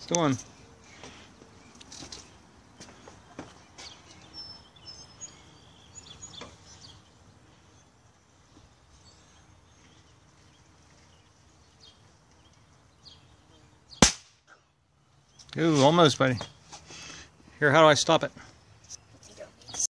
Still on. Ooh, almost, buddy. Here, how do I stop it?